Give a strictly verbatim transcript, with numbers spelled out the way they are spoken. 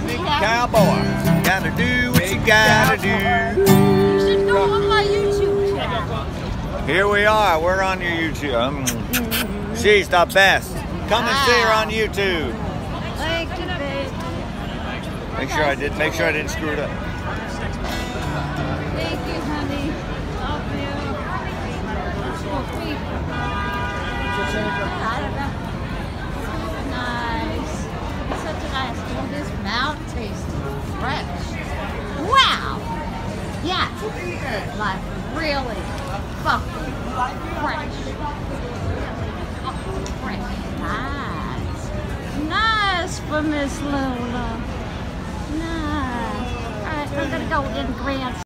Cowboy, gotta do what you gotta do. You should go on my YouTube channel. Here we are. We're on your YouTube. Um, she's the best. Come and see her on YouTube. Thank you, baby. Make sure I did. Make sure I didn't screw it up. Thank you, honey. Love you. Oh, people. I don't know. Nice. It's such a nice. Well, this mouth tastes fresh. Wow. Yeah. Like really fucking fresh. Fresh. Nice. Nice for Miss Lola. Nice. All right, I'm gonna go in Grant's.